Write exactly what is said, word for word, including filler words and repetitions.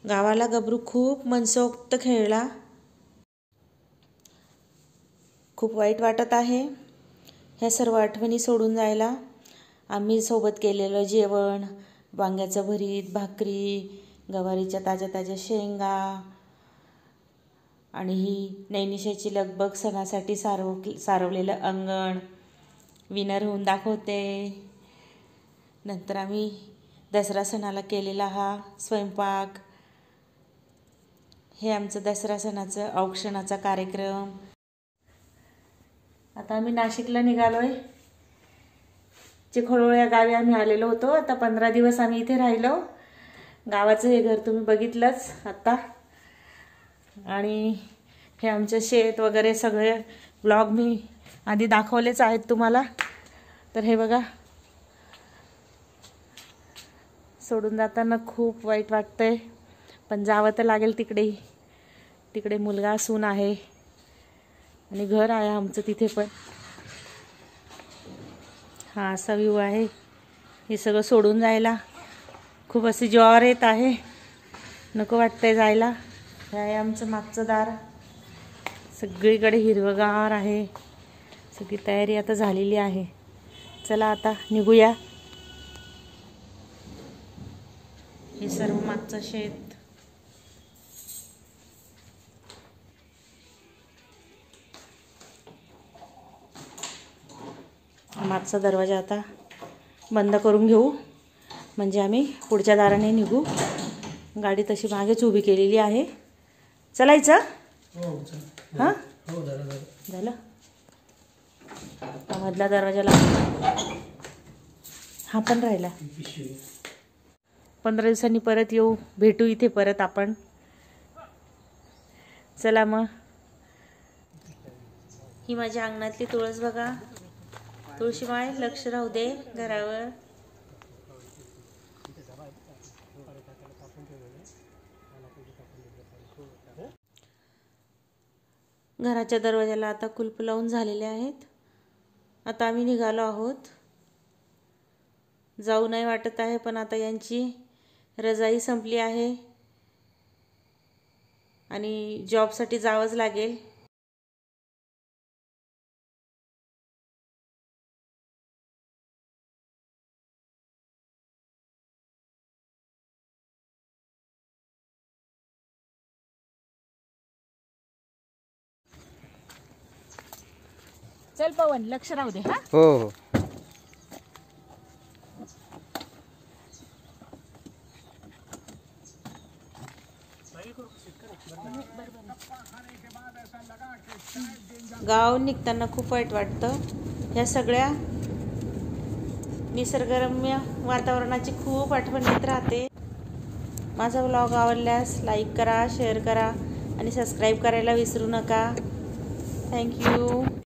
गावाला गबरू खूप मनसोक्त खेळला. खूप वाईट वाटत आहे ह्या सर्व आठवणी सोडून जायला. आम्ही सोबत केलेलं जेवण, वांग्याचं भरीत, भाकरी, गवारीच्या ताज्या ताज्या शेंगा आणि ही नैनिशाची लगबग सणासाठी सारव सारवलेलं अंगण. विनर होऊन दाखवते. नंतर आम्ही दसरा सणाला केलेला हा स्वयंपाक. हे आमचं दसरा सणाचं औक्षणाचा कार्यक्रम. आता आम्ही नाशिकला निघालोय. चिखोळोळ या गावी आम्ही आलेलो होतो. आता पंधरा दिवस आम्ही इथे राहिलो. गावाचं हे घर तुम्ही बघितलंच आता. आणि हे आमचं शेत वगैरे सगळे ब्लॉग मी आधी दाखवलेच आहेत तुम्हाला. तर हे बघा, सोडून जाताना खूप वाईट वाटतंय, पण जावं तर लागेल. तिकडे तिकडे मुलगा सून आहे आणि घर आहे आमचं तिथे पण. हा असा व्ह्यू आहे. हे सगळं सोडून जायला खूप अशी ज्वार येत आहे. नको वाटतंय जायला. हे आहे आमचं मागचं दार. सगळीकडे हिरवगार आहे. सगळी तयारी आता झालेली आहे. चला आता निघूया. हे सर्व मागचं शेत. मागचा दरवाजा आता बंद करून घेऊ, म्हणजे आम्ही पुढच्या दाराने निघू. गाडी तशी मागेच उभी केलेली आहे. चलायचं? हां झालं. मधला दरवाजाला हा पण राहिला. पंधरा दिवसांनी परत येऊ, भेटू इथे परत आपण. चला मग. ही माझ्या अंगणातली तुळस बघा. तुळशीमाय लक्ष राहू दे घरावर. घराच्या दरवाजाला आता कुलप लावून झालेले आहेत. आता आम्ही निघालो आहोत. जाऊ नाही वाटत आहे, पण आता यांची रजाई संपली आहे आणि जॉबसाठी जावंच लागेल. चल पवन, लक्ष राहू दे. हा हो हो. गाव निघताना खूप वाईट वाटतं. ह्या सगळ्या निसर्गरम्य वातावरणाची खूप आठवण येत राहते. माझा व्लॉग आवडल्यास लाईक करा, शेअर करा आणि सबस्क्राईब करायला विसरू नका. थँक्यू.